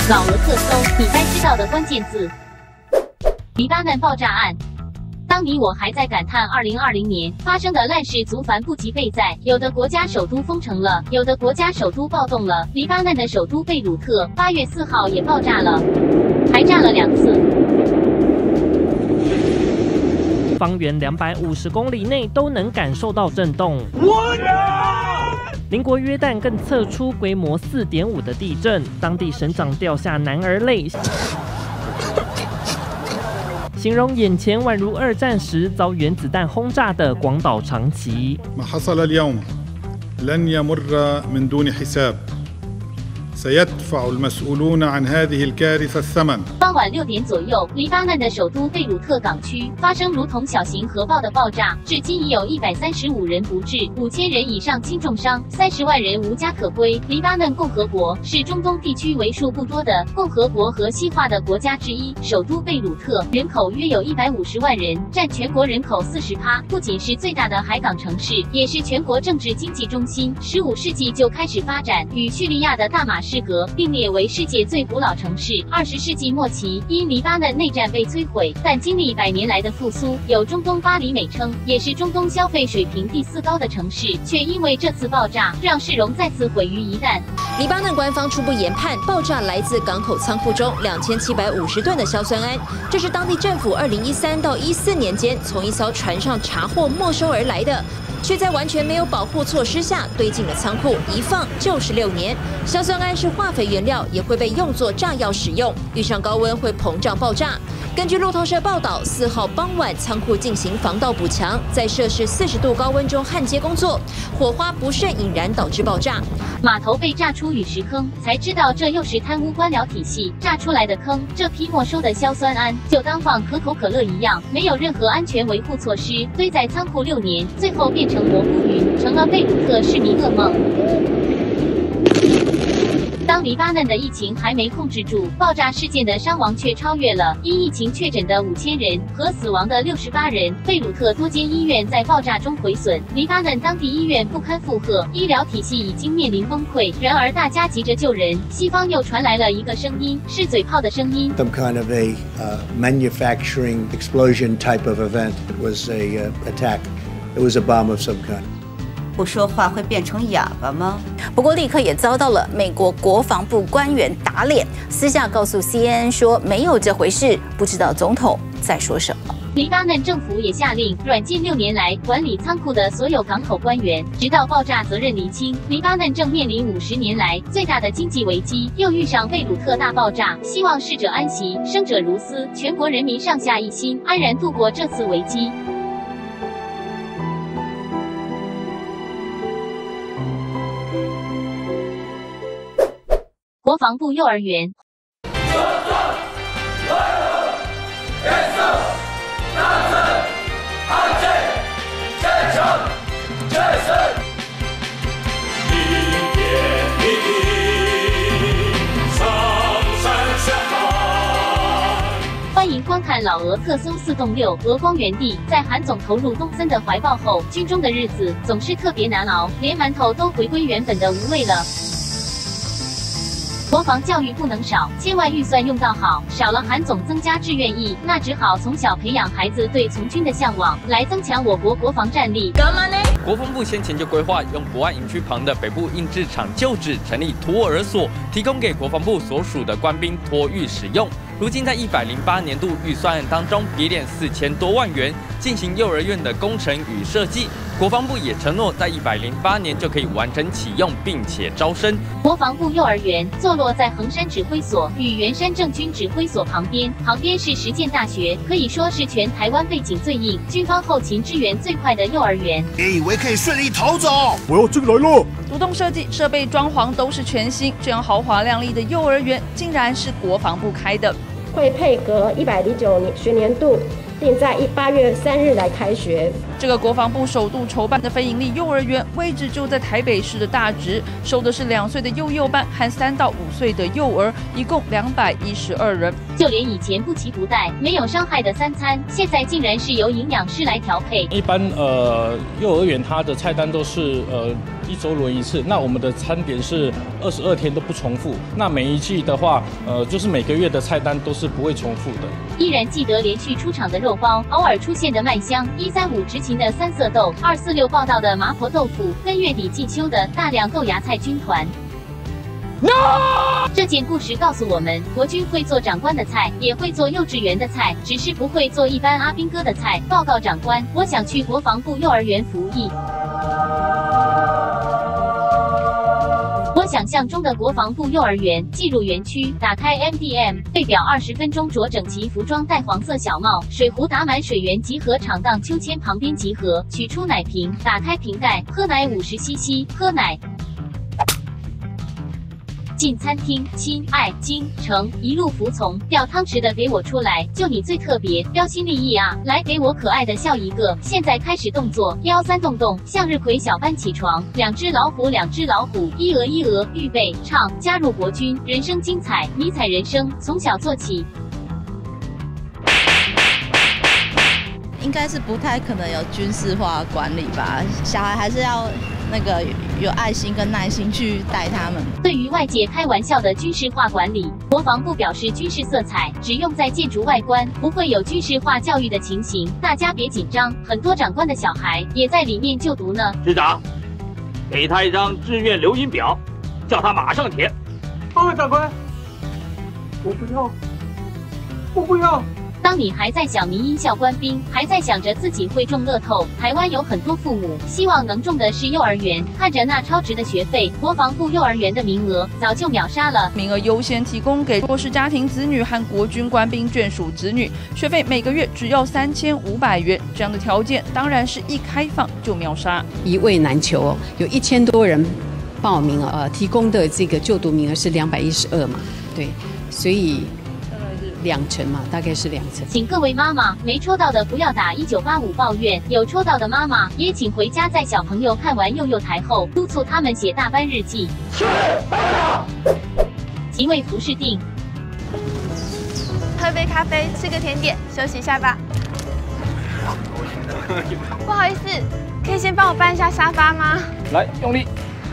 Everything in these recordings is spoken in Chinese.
老俄特搜，你该知道的关键字。黎巴嫩爆炸案。当你我还在感叹2020年发生的烂事足繁不及备载，有的国家首都封城了，有的国家首都暴动了。黎巴嫩的首都贝鲁特8月4号也爆炸了，还炸了2次。 方圆250公里内都能感受到震动。邻国约旦更测出规模4.5的地震，当地省长掉下男儿泪。形容眼前宛如2战时遭原子弹轰炸的广岛长崎。 ما حصل اليوم لن يمر من دون حساب سيدفع المسؤولون عن هذه الكارثة الثمن。 傍晚6点左右，黎巴嫩的首都贝鲁特港区发生如同小型核爆的爆炸，至今已有135人不治，5000人以上轻重伤，30万人无家可归。黎巴嫩共和国是中东地区为数不多的共和国和西化的国家之一。首都贝鲁特人口约有150万人，占全国人口40%，不仅是最大的海港城市，也是全国政治经济中心。15世纪就开始发展，与叙利亚的大马士革并列为世界最古老城市。20世纪末期，因黎巴嫩内战被摧毁，但经历100年来的复苏，有中东巴黎美称，也是中东消费水平第4高的城市，却因为这次爆炸，让市容再次毁于一旦。 黎巴嫩官方初步研判，爆炸来自港口仓库中2750吨的硝酸铵，这是当地政府2013到14年间从一艘船上查获没收而来的。却在完全没有保护措施下堆进了仓库，一放就是6年。硝酸铵是化肥原料，也会被用作炸药使用，遇上高温会膨胀爆炸。根据路透社报道，4号傍晚仓库进行防盗补强，在摄氏40度高温中焊接工作，火花不慎引燃导致爆炸。 码头被炸出陨石坑，才知道这又是贪污官僚体系炸出来的坑。这批没收的硝酸铵就当放可口可乐一样，没有任何安全维护措施，堆在仓库6年，最后变成蘑菇云，成了贝鲁特市民噩梦。当黎巴嫩的疫情还没控制住，爆炸事件的伤亡却超越了因疫情确诊的5000人和死亡的68人。贝鲁特多间医院在爆炸中毁损，黎巴嫩当地医院不堪负荷，医疗体系已经面临崩溃。然而大家急着救人，西方又传来了一个声音，是嘴炮的声音。 Some kind of a manufacturing explosion type of event. It was a attack. It was a bomb of some kind. 不说话会变成哑巴吗？ 不过立刻也遭到了美国国防部官员打脸，私下告诉 CNN 说没有这回事，不知道总统在说什么。 黎巴嫩政府也下令软禁6年来管理仓库的所有港口官员，直到爆炸责任厘清。黎巴嫩正面临50年来最大的经济危机，又遇上贝鲁特大爆炸，希望逝者安息，生者如斯，全国人民上下一心，安然度过这次危机。国防部幼儿园。欢迎观看老俄特搜4栋6俄光原地。在韩总投入东森的怀抱后，军中的日子总是特别难熬，连馒头都回归原本的无味了。国防教育不能少，千万预算用到好，少了韩总增加志愿役，那只好从小培养孩子对从军的向往，来增强我国国防战力。 干嘛呢？国防部先前就规划用博爱营区旁的北部印制厂旧址成立托儿所，提供给国防部所属的官兵托育使用。如今在108年度预算案当中，别点4000多万元进行幼儿园的工程与设计。国防部也承诺在108年就可以完成启用，并且招生。 国防部幼儿园坐落在衡山指挥所与圆山政军指挥所旁边是实践大学，可以说是全台湾背景最硬、军方后勤支援最快的幼儿园。 别以为可以顺利逃走， 我要进来了！ 独栋设计、设备、装潢都是全新，这样豪华亮丽的幼儿园竟然是国防部开的。 会配合109学年度，定在8月3日来开学。 这个国防部首度筹办的非营利幼儿园，位置就在台北市的大直，收的是2岁的幼幼班和3到5岁的幼儿，一共212人。 就连以前不期不待、没有伤害的3餐，现在竟然是由营养师来调配。 一般幼儿园它的菜单都是 1周轮一次。那我们的餐点是22天都不重复。那每一季的话，就是每个月的菜单都是不会重复的。 依然记得连续出场的肉包，偶尔出现的麦香，135执勤的三色豆，246报道的麻婆豆腐，跟月底进修的大量豆芽菜军团。这件故事告诉我们，国军会做长官的菜，也会做幼稚园的菜，只是不会做一般阿兵哥的菜。报告长官，我想去国防部幼儿园服役。我想象中的国防部幼儿园，进入园区，打开 MDM 对表，20分钟着整齐服装，戴黄色小帽，水壶打满水源，集合场荡秋千旁边集合，取出奶瓶，打开瓶盖，喝奶50cc，喝奶。进餐厅，亲爱京城一路服从，吊汤匙的给我出来，就你最特别，标新立异啊！来给我可爱的笑一个。现在开始动作，腰3动动，向日葵小班起床，2只老虎，2只老虎，一鹅一鹅，预备唱，加入国军，人生精彩，迷彩人生，从小做起。 应该是不太可能有军事化管理吧，小孩还是要那个有爱心跟耐心去带他们。 对于外界开玩笑的军事化管理，国防部表示军事色彩只用在建筑外观，不会有军事化教育的情形，大家别紧张，很多长官的小孩也在里面就读呢。 师长，给他一张志愿留营表，叫他马上填。长官，我不要，我不要。 当你还在想民音校官兵，还在想着自己会中乐透，台湾有很多父母希望能中的是幼儿园，看着那超值的学费，国防部幼儿园的名额早就秒杀了。 名额优先提供给弱势家庭子女和国军官兵眷属子女，学费每个月只要3500元，这样的条件当然是一开放就秒杀， 一位难求哦，有1000多人报名提供的这个就读名额是212嘛，对，所以。2成嘛，大概是2成。 请各位妈妈，没抽到的不要打1985抱怨，有抽到的妈妈也请回家在小朋友看完幼幼台后，督促他们写大班日记。即位服饰定， 喝杯咖啡，吃个甜点，休息一下吧。不好意思，可以先帮我搬一下沙发吗？ 来，用力。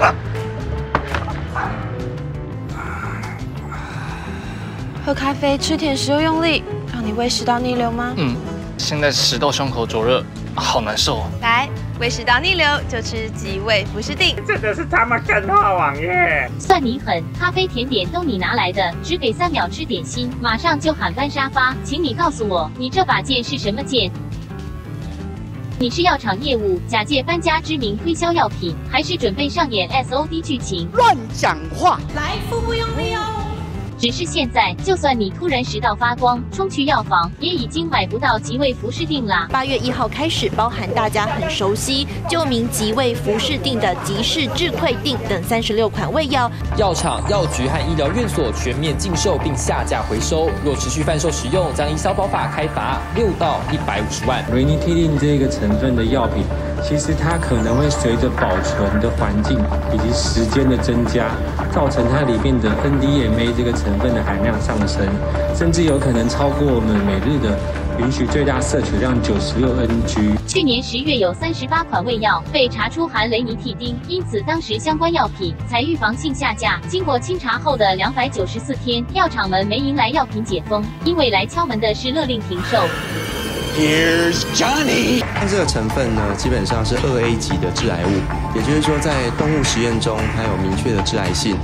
喝咖啡、吃甜食又用力，让你胃食道逆流吗？ 现在食道胸口灼热，好难受哦。 来，胃食道逆流就吃即位服饰定， 这个是他们更好玩耶！ 算你狠，咖啡甜点都你拿来的，只给3秒吃点心，马上就喊搬沙发，请你告诉我，你这把剑是什么剑？你是药厂业务，假借搬家之名推销药品，还是准备上演 SOD 剧情？ 乱讲话！ 来，腹部用力哦。 只是现在，就算你突然食道发光，冲去药房，也已经买不到即位服饰定啦。 8月1号开始，包含大家很熟悉旧名即位服饰定的即式智慧定等36款胃药， 药厂、药局和医疗院所全面禁售并下架回收，若持续贩售使用，将依消保法开罚6到150万。 瑞尼替定这个成分的药品，其实它可能会随着保存的环境以及时间的增加，造成它里面的 NDMA 这个成分的含量上升，甚至有可能超过我们每日的允许最大摄取量96 ng。 去年10月有38款胃药被查出含雷尼替丁，因此当时相关药品才预防性下架。经过清查后的294天，药厂们没迎来药品解封，因为来敲门的是勒令停售。 Here's Johnny。这个成分呢，基本上是2A 级的致癌物，也就是说，在动物实验中，它有明确的致癌性。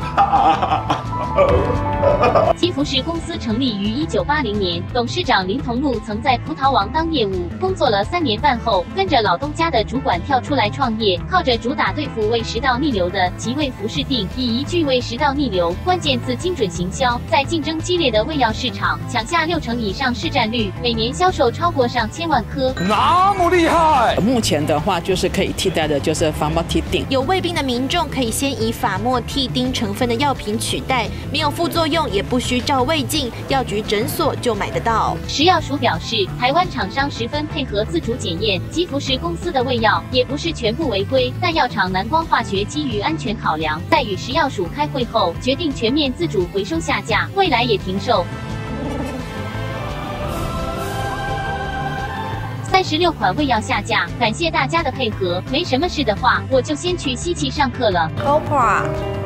基福士公司成立于1980年，董事长林同禄曾在葡萄王当业务，工作了3年半后，跟着老东家的主管跳出来创业，靠着主打对付胃食道逆流的即位服饰定，以一句胃食道逆流关键字精准行销，在竞争激烈的胃药市场抢下6成以上市占率，每年销售超过上千万颗， 那么厉害！ 目前的话，就是可以替代的就是法莫替丁。 有胃病的民众可以先以法莫替丁成分的药品取代，没有副作用，也不需照胃镜，药局诊所就买得到。 食药署表示，台湾厂商十分配合自主检验，基福士公司的胃药也不是全部违规，但药厂南光化学基于安全考量，在与食药署开会后，决定全面自主回收下架，未来也停售。3 36款胃药下架，感谢大家的配合。没什么事的话，我就先去吸气上课了。 Oprah，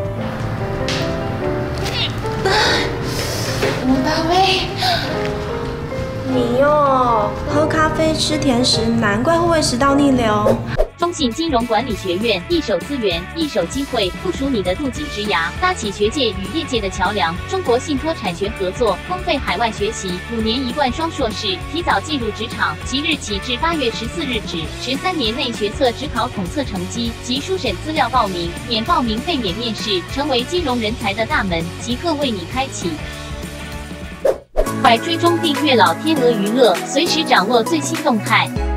怎么办喂？你哦，喝咖啡吃甜食，难怪会胃食道逆流。 中信金融管理学院一手资源，一手机会，部署你的肚脐之牙，搭起学界与业界的桥梁。中国信托产学合作，公费海外学习，5年1贯双硕士，提早进入职场。即日起至8月14日止，13年内学测指考统测成绩及书审资料报名，免报名费免面试，成为金融人才的大门即刻为你开启。快追踪订阅老天鹅娱乐，随时掌握最新动态。